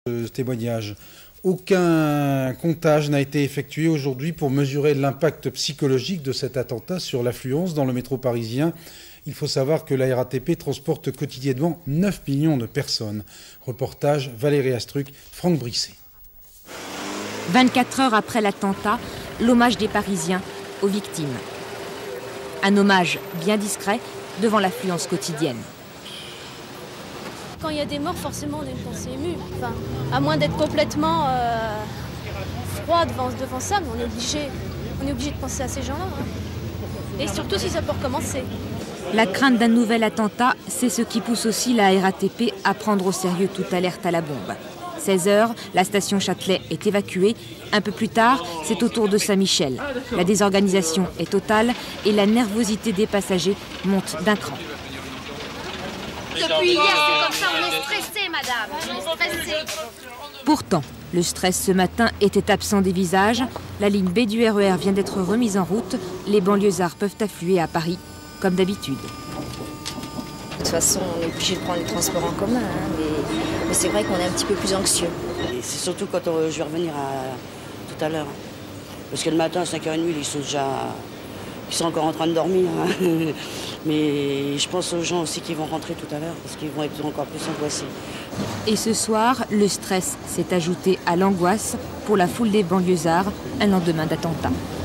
Ce témoignage. Aucun comptage n'a été effectué aujourd'hui pour mesurer l'impact psychologique de cet attentat sur l'affluence dans le métro parisien. Il faut savoir que la RATP transporte quotidiennement 9 millions de personnes. Reportage Valérie Astruc, Franck Brisset. 24 heures après l'attentat, l'hommage des Parisiens aux victimes. Un hommage bien discret devant l'affluence quotidienne. Quand il y a des morts, forcément, on a une pensée émue. Enfin, à moins d'être complètement froid devant ça, mais on est obligé de penser à ces gens-là. Hein. Et surtout si ça peut recommencer. La crainte d'un nouvel attentat, c'est ce qui pousse aussi la RATP à prendre au sérieux toute alerte à la bombe. 16 h, la station Châtelet est évacuée. Un peu plus tard, c'est au tour de Saint-Michel. La désorganisation est totale et la nervosité des passagers monte d'un cran. Depuis hier, c'est comme ça, on est stressé, madame. On est stressé. Pourtant, le stress ce matin était absent des visages. La ligne B du RER vient d'être remise en route. Les banlieusards peuvent affluer à Paris, comme d'habitude. De toute façon, on est obligé de prendre les transports en commun, hein, mais c'est vrai qu'on est un petit peu plus anxieux. Et c'est surtout quand je vais revenir tout à l'heure. Parce que le matin, à 5h30, ils sont encore en train de dormir. Hein. Mais je pense aux gens aussi qui vont rentrer tout à l'heure, parce qu'ils vont être encore plus angoissés. Et ce soir, le stress s'est ajouté à l'angoisse pour la foule des banlieusards, un lendemain d'attentat.